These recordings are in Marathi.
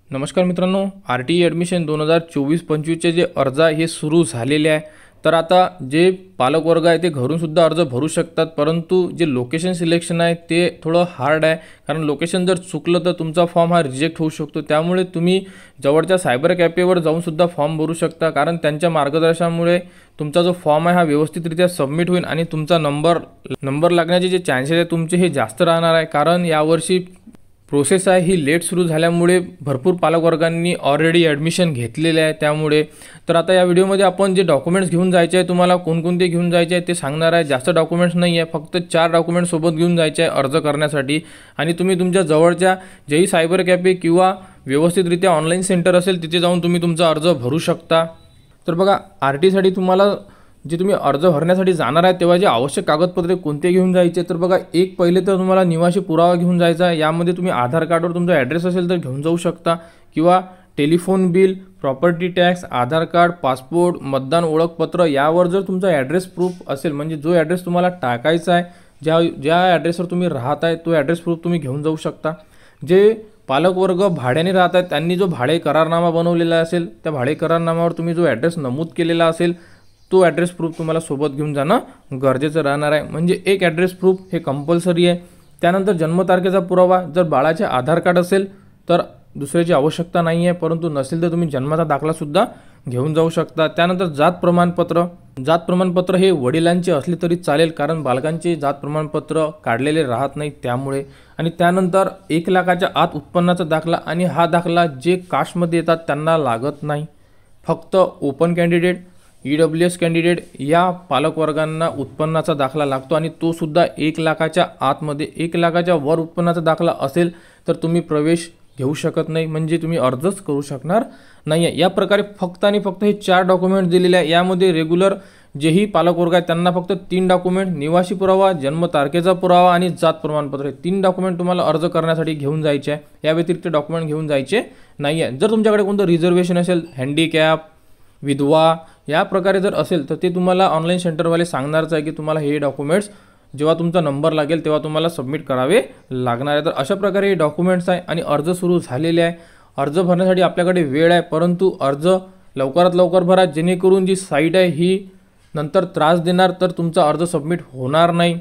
नमस्कार मित्रांनो, RTE ॲडमिशन 2024-25चे जे अर्ज आहे हे सुरू झालेले आहे। तर आता जे पालक वर्ग आहे ते घरूनसुद्धा अर्ज भरू शकतात, परंतु जे लोकेशन सिलेक्शन आहे ते थोडं हार्ड आहे, कारण लोकेशन जर चुकलं तर तुमचा फॉर्म हा रिजेक्ट होऊ शकतो। त्यामुळे तुम्ही जवळच्या सायबर कॅफेवर जाऊनसुद्धा फॉर्म भरू शकता, कारण त्यांच्या मार्गदर्शनामुळे तुमचा जो फॉर्म आहे हा व्यवस्थितरित्या सबमिट होईल आणि तुमचा नंबर लागण्याचे जे चान्सेस आहे तुमचे हे जास्त राहणार आहे। कारण यावर्षी प्रोसेस आहे ही लेट सुरू झाल्यामुळे भरपूर पालकवर्गांनी ऑलरेडी ॲडमिशन घेतलेले आहे। त्यामुळे तर आता या व्हिडिओमध्ये आपण जे डॉक्युमेंट्स घेऊन जायचे आहे, तुम्हाला कोणकोणते घेऊन जायचे आहे ते सांगणार आहे। जास्त डॉक्युमेंट्स नाही आहे, फक्त 4 डॉक्युमेंट्स सोबत घेऊन जायचे आहे अर्ज करण्यासाठी। आणि तुम्ही तुमच्या जवळच्या जेही सायबर कॅफे किंवा व्यवस्थितरित्या ऑनलाईन सेंटर असेल तिथे जाऊन तुम्ही तुमचा अर्ज भरू शकता। तर बघा, RTसाठी तुम्हाला जे तुम्ही अर्ज भरण्यासाठी जाणार आहे तेव्हा जे आवश्यक कागदपत्रे कोणते घेऊन जायचे, तर बघा, एक पहिले तर तुम्हाला निवासी पुरावा घेऊन जायचा आहे। यामध्ये तुम्ही आधार कार्डवर तुमचा ॲड्रेस असेल तर घेऊन जाऊ शकता, किंवा telephone bill, property tax, Aadhaar card, passport, मतदान ओळखपत्र यावर जर तुमचा ॲड्रेस प्रूफ असेल, म्हणजे जो ॲड्रेस तुम्हाला टाकायचा आहे, ज्या ॲड्रेसवर तुम्ही राहत आहे तो ॲड्रेस प्रूफ तुम्ही घेऊन जाऊ शकता। जे पालकवर्ग भाड्याने राहत आहेत त्यांनी जो भाडे करारनामा बनवलेला असेल, त्या भाडे करारनाम्यावर तुम्ही जो ॲड्रेस नमूद केलेला असेल तो ॲड्रेस प्रूफ तुम्हाला सोबत घेऊन जाणं गरजेचं राहणार आहे। म्हणजे एक ॲड्रेस प्रूफ हे कंपल्सरी आहे। त्यानंतर जन्मतारखेचा पुरावा, जर बाळाचे आधार कार्ड असेल तर दुसऱ्याची आवश्यकता नाही आहे, परंतु नसेल तर तुम्ही जन्माचा दाखलासुद्धा घेऊन जाऊ शकता। त्यानंतर जात प्रमाणपत्र हे वडिलांचे असले तरी चालेल, कारण बालकांचे जात प्रमाणपत्र काढलेले राहत नाही त्यामुळे। आणि त्यानंतर 1 लाखाच्या आत उत्पन्नाचा दाखला, आणि हा दाखला जे कास्टमध्ये येतात त्यांना लागत नाही, फक्त ओपन कॅन्डिडेट, EWS कॅन्डिडेट या पालकवर्गांना उत्पन्नाचा दाखला लागतो, आणि तो सुद्धा 1 लाखाच्या आतमध्ये। 1 लाखाच्या वर उत्पन्नाचा दाखला असेल तर तुम्ही प्रवेश घेऊ शकत नाही, म्हणजे तुम्ही अर्जच करू शकणार नाही आहे। या प्रकारे फक्त आणि फक्त हे 4 डॉक्युमेंट दिलेले आहे। यामध्ये रेग्युलर जेही पालकवर्ग आहे त्यांना फक्त 3 डॉक्युमेंट, निवासी पुरावा, जन्मतारखेचा पुरावा आणि जात प्रमाणपत्र, हे 3 डॉक्युमेंट तुम्हाला अर्ज करण्यासाठी घेऊन जायचे आहे। या व्यतिरिक्त डॉक्युमेंट घेऊन जायचे नाही आहे। जर तुमच्याकडे कोणतं रिझर्वेशन असेल, हँडिकॅप, विधवा या प्रकारे जर असेल तर ते तुम्हाला ऑनलाईन सेंटरवाले सांगणारच आहे की तुम्हाला हे डॉक्युमेंट्स जेव्हा तुमचा नंबर लागेल तेव्हा तुम्हाला सबमिट करावे लागणार आहे। तर अशा प्रकारे हे डॉक्युमेंट्स आहे आणि अर्ज सुरू झालेले आहे। अर्ज भरण्यासाठी आपल्याकडे वेळ आहे, परंतु अर्ज लवकरात लवकर भरा, जेणेकरून जी साईट आहे ही नंतर त्रास देणार तर तुमचा अर्ज सबमिट होणार नाही।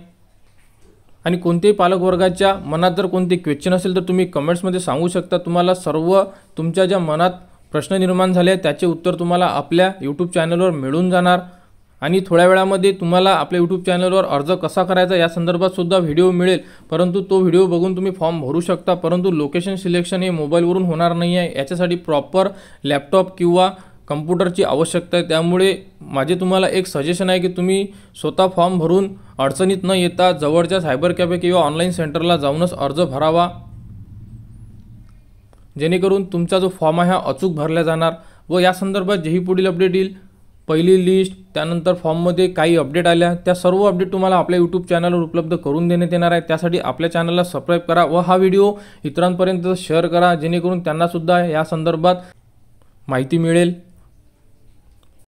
आणि कोणत्याही पालकवर्गाच्या मनात जर कोणते क्वेश्चन असेल तर तुम्ही कमेंट्समध्ये सांगू शकता। तुम्हाला सर्व तुमच्या ज्या मनात प्रश्न निर्माण झाले त्याचे उत्तर तुम्हाला आपल्या यूट्यूब चॅनलवर मिळून जाणार, आणि थोड्या वेळामध्ये तुम्हाला आपल्या यूट्यूब चॅनलवर अर्ज कसा करायचा या संदर्भात सुद्धा व्हिडिओ मिळेल, परंतु तो व्हिडिओ बघून तुम्ही फॉर्म भरू शकता। परंतु लोकेशन सिलेक्शन हे मोबाईलवरून होणार नाही आहे, याच्यासाठी प्रॉपर लॅपटॉप किंवा कम्प्युटरची आवश्यकता आहे। त्यामुळे माझे तुम्हाला एक सजेशन आहे की तुम्ही स्वतः फॉर्म भरून अडचणीत न येता जवळच्या सायबर कॅफे किंवा ऑनलाईन सेंटरला जाऊनच अर्ज भरावा, जेणेकरून तुमचा जो फॉर्म आहे हा अचूक भरला जाणार। व या संदर्भात जेही पुढील अपडेट येईल, पहिली लिस्ट, त्यानंतर फॉर्ममध्ये काही अपडेट आल्या, त्या सर्व अपडेट तुम्हाला आपल्या यूट्यूब चॅनलवर उपलब्ध करून देण्यात येणार आहे। त्यासाठी आपल्या चॅनलला सबस्क्राईब करा व हा व्हिडिओ इतरांपर्यंत शेअर करा, जेणेकरून त्यांनासुद्धा या संदर्भात माहिती मिळेल।